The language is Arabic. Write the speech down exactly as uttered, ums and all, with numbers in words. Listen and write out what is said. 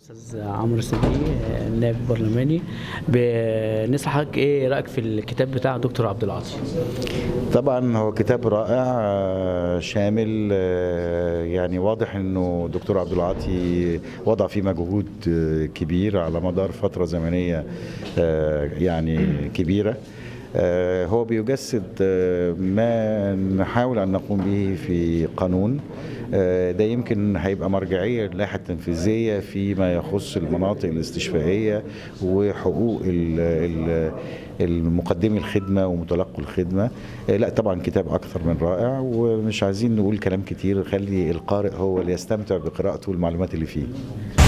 استاذ عمرو صدقي، النائب البرلماني. بنسأل حضرتك ايه رايك في الكتاب بتاع دكتور عبد العاطي؟ طبعا هو كتاب رائع، آه، شامل، آه، يعني واضح انه دكتور عبد العاطي وضع فيه مجهود آه، كبير على مدار فترة زمنية آه، يعني كبيرة. آه، هو بيجسد آه، ما نحاول أن نقوم به في قانون. آه، ده يمكن هيبقى مرجعية للائحة التنفيذية فيما يخص المناطق الاستشفائية وحقوق ال- ال- المقدمي الخدمة ومتلقي الخدمة. آه، لا طبعا كتاب أكثر من رائع، ومش عايزين نقول كلام كتير، خلي القارئ هو اللي يستمتع بقراءته والمعلومات اللي فيه.